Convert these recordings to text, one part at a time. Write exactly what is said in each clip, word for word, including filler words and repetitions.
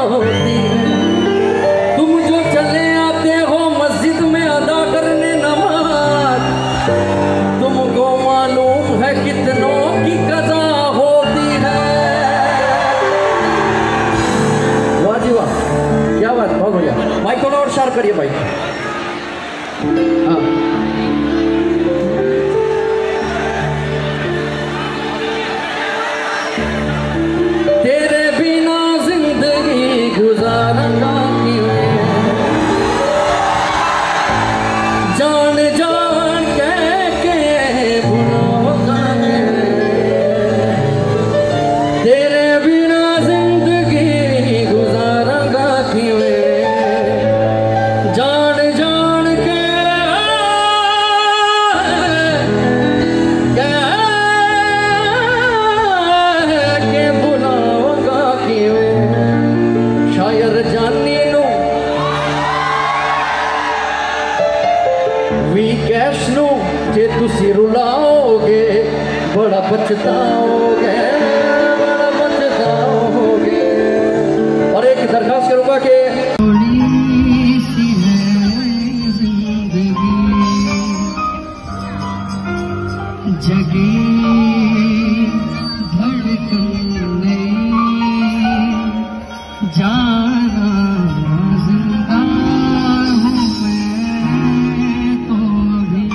होती है। तुम जो चले आते हो मस्जिद में अदा करने नमाज, तुमको मालूम है कितनों की कज़ा होती है। वाह जी वाह, क्या बात, बहुत बढ़िया। माइक थोड़ा और शार्प करिए भाई। हाँ, तेरे बिना जिंदगी गुजारना क्यों, जान जान कह के भुलाओगा तेरे बिना जिंदगी गुजारना क्यों, जान जान के कह के भुलाओगा क्यों। शायर जानी नो वी कैश नो जे तुसी रुलाओगे बड़ा पछताओगे, बड़ा पछताओगे। और एक दरखास्त करूंगा कि थोड़ी सी है जिंदगी, जगी धड़कन नहीं, जाना जिंदा हूँ मैं तो अभी।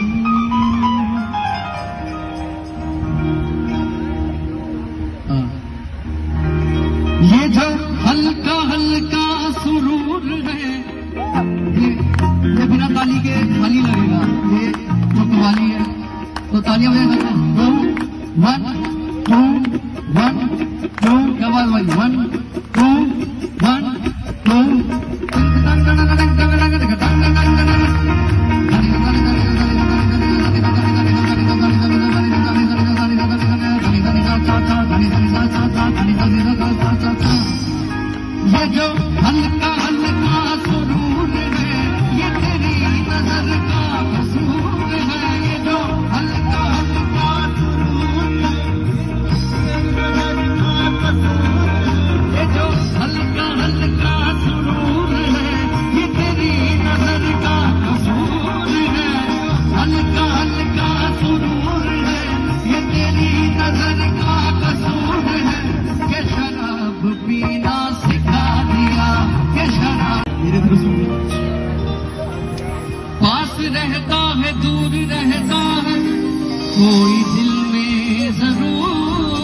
हाँ। ये जो हल्का हल्का सुरूर है, ये ये बिना ताली के खाली लगेगा। ये जो कवाली है तो तालियां बजाएगा। वन टू वन टू, क्या बात भाई, वन टू वन टू। ये जो हल्का हल्का सुरूर है, ये तेरी नजर का कसूर है। ये जो हल्का हल्का सुरूर है, ये जो हल्का हल्का सुरूर है, ये तेरी नजर का कसूर है। हल्का हल्का सुरूर है, ये तेरी नजर का कसूर है। के शराब पीना सिखा दिया, के शराब मेरे दिल सुन, पास रहता है दूर रहता है, कोई दिल में जरूर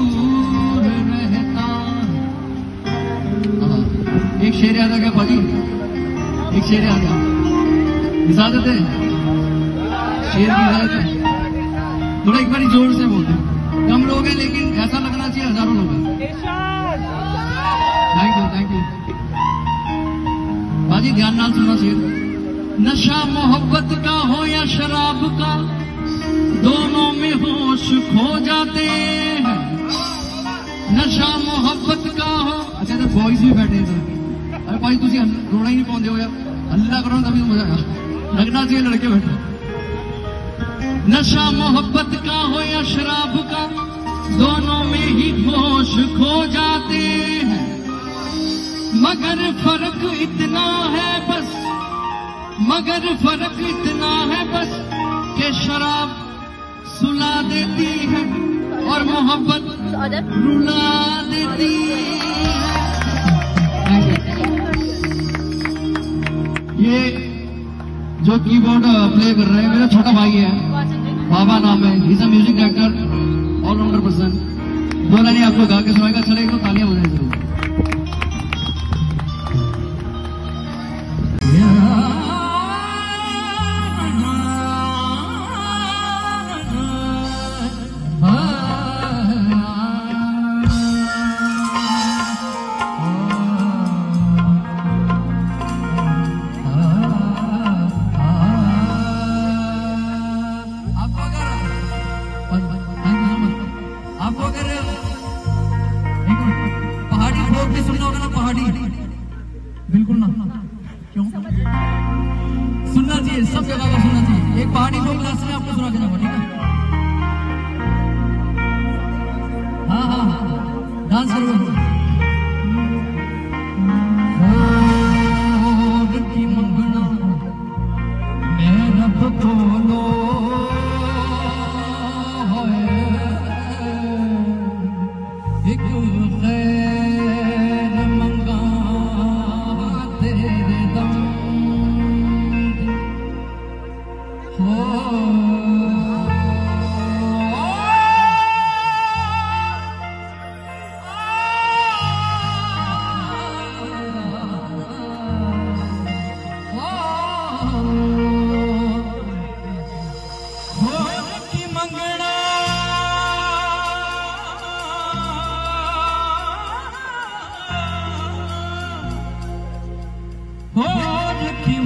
रहता। हाँ, एक शेर याद आ गया पाजी, एक शेर आ गया। इजाजत है, शेर की इजाजत है। थोड़ा एक बार जोर से बोलते, कम लोग हैं लेकिन ऐसा लगना चाहिए हजारों लोग हैं। थैंक यू थैंक यू बाजी, ध्यान नाल सुनना चाहिए। नशा मोहब्बत का हो या शराब का, दोनों में होश खो जाते हैं। नशा मोहब्बत का हो, अच्छा तो बॉयज भी बैठे हैं। अरे भाई तुम रोना ही नहीं पाते हो यार, अल्लाह करो तभी तो मजा आएगा। लगना चाहिए लड़के बैठे। नशा मोहब्बत का हो या शराब का, दोनों में ही होश खो जाते हैं। मगर फर्क इतना है बस, मगर फर्क इतना है बस कि शराब सुला देती है और मोहब्बत रुला देती है। ये जो कीबोर्ड प्ले कर रहे हैं मेरा छोटा भाई है, बाबा नाम है। Is a music director, all-rounder person. दो लाइनें आपको गा के सुनाएगा, चलेगा तो तालियां बजाएं जरूर। बिल्कुल ना, क्यों सुनना चाहिए, सब जगह का सुनना चाहिए। एक पहाड़ी फोक क्लास में आपको सुना के जाऊंगा, ठीक है? हाँ हाँ हाँ, डांस करो।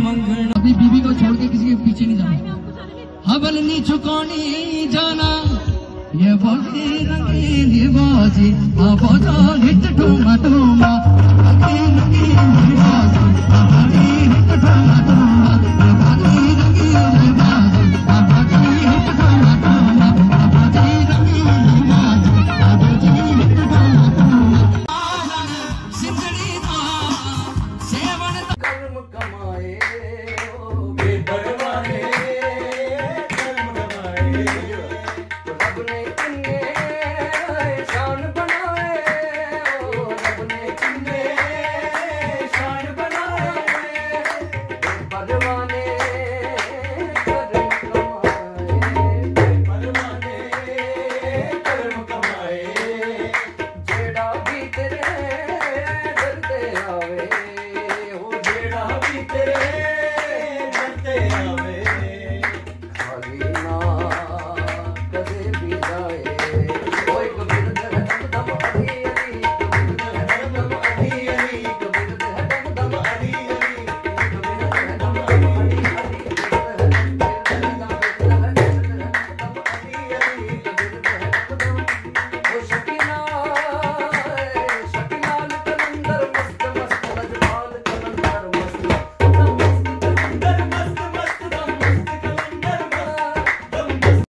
मंगना। अपनी बीवी को छोड़ के किसी के पीछे नहीं जाना। हवल नहीं चुकानी जाना ये बोली रंगीली बाजी आ बजा हिट ठुमा ठुमा